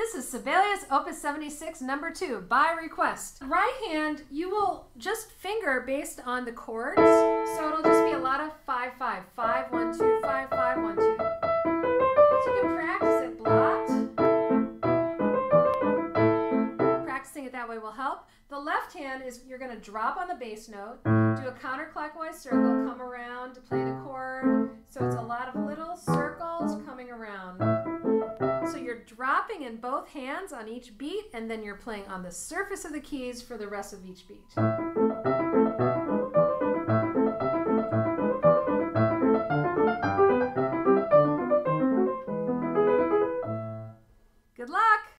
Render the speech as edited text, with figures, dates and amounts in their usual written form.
This is Sibelius Opus 76, number 2, by request. Right hand, you will just finger based on the chords. So it'll just be a lot of 5, 5, 5, 1, 2, 5, 5, 1, 2. So you can practice it blocked. Practicing it that way will help. The left hand is you're going to drop on the bass note, do a counterclockwise circle, come around to play the chord. So it's a lot of little circles coming around. So you're dropping in both hands on each beat, and then you're playing on the surface of the keys for the rest of each beat.